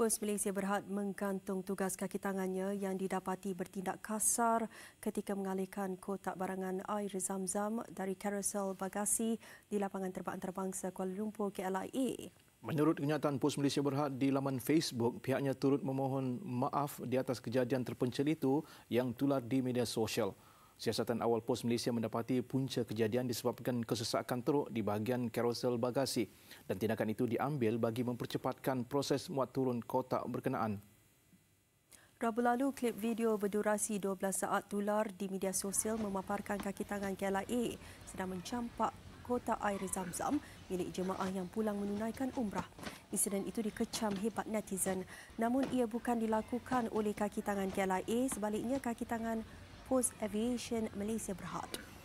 Pos Malaysia Berhad menggantung tugas kaki tangannya yang didapati bertindak kasar ketika mengalihkan kotak barangan air Zam Zam dari karosel bagasi di Lapangan Terbang Antarabangsa Kuala Lumpur, KLIA. Menurut kenyataan Pos Malaysia Berhad di laman Facebook, pihaknya turut memohon maaf di atas kejadian terpencil itu yang tular di media sosial. Siasatan awal Pos Malaysia mendapati punca kejadian disebabkan kesesakan teruk di bahagian karosel bagasi dan tindakan itu diambil bagi mempercepatkan proses muat turun kotak berkenaan. Rabu lalu, klip video berdurasi 12 saat tular di media sosial memaparkan kaki tangan KLIA sedang mencampak kotak air Zam Zam milik jemaah yang pulang menunaikan umrah. Insiden itu dikecam hebat netizen, namun ia bukan dilakukan oleh kaki tangan KLIA, sebaliknya kaki tangan Pos Malaysia Berhad.